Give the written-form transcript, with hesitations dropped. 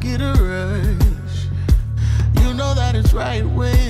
get a rush. You know that it's right when